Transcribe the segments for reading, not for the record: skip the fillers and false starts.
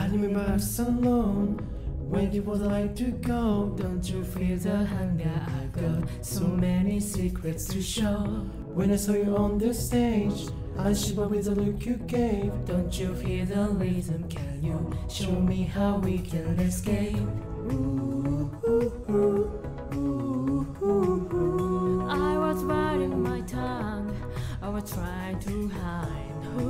leave me by so alone, waiting for the light to go. Don't you feel the hunger? I've got so many secrets to show. When I saw you on the stage, I shivered with the look you gave. Don't you feel the rhythm? Can you show me how we can escape? I was biting my tongue, I was trying to hide.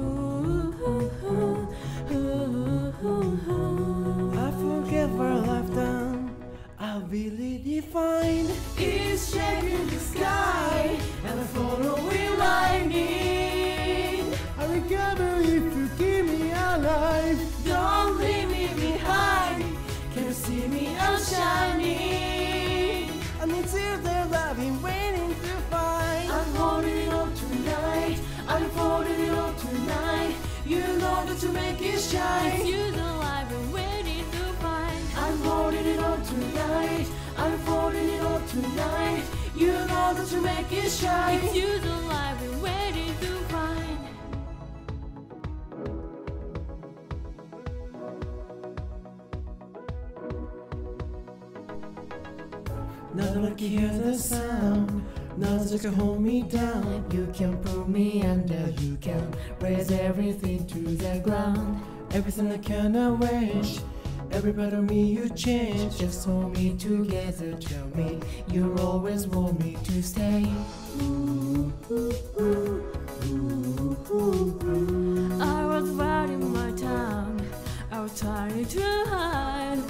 I forget where I've done, I'll be defined. It's shaking the sky, and I follow it lightning. I recover if you keep me alive. Don't leave me behind. Can you see me? I'm shining. I need you there, I've been waiting to find. I'm holding it on tonight. I'm holding it on tonight. You know that to make it shine. It's you the light we're waiting to find. I'm holding it on tonight. I'm holding it on tonight. You know that to make it shine. It's you the light we're waiting to find. Now that I can hear the sound, now that you can hold me down. You can pull me under, you can raise everything to the ground. Everything I can arrange, every part of me you change. Just hold me together, tell me you always want me to stay. I was biting my tongue, I was trying to hide.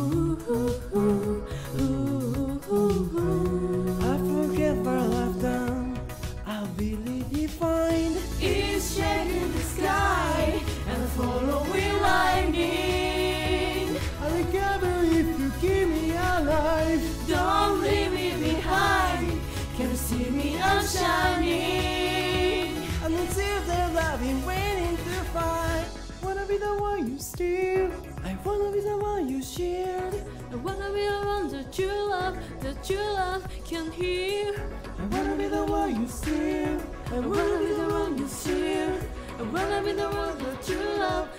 I forget where I've done, I'll be defined. It's shaking the sky, and I follow it lightning. I recover if you keep me alive. Don't leave me behind. Can you see me? I'm shining. I need you there, I've been waiting to find. Wanna be the one you steal, I wanna be the one you share. I wanna be the one that you love, can hear. I wanna be the one you steal, I wanna be the one you steer. I wanna be the one that you love,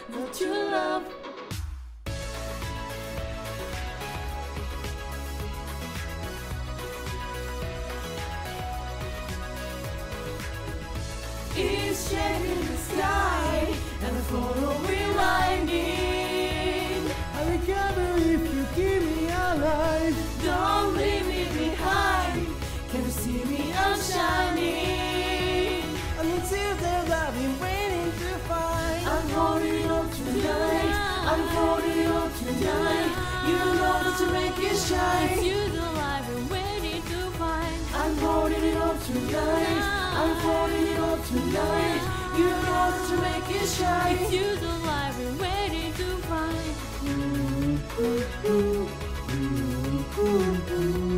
It's shaking the sky, and I follow it lightning. I recover if you keep me alive. Don't leave me behind. Can you see me? I'm shining. I need you there, I've been waiting to find. I'm holding on tonight. I'm holding on tonight. You know that to make it shine. It's you the light we're waiting to find. I'm holding it on tonight. I'm holding it on tonight. You know that to make it shine. It's you the light we're waiting to find.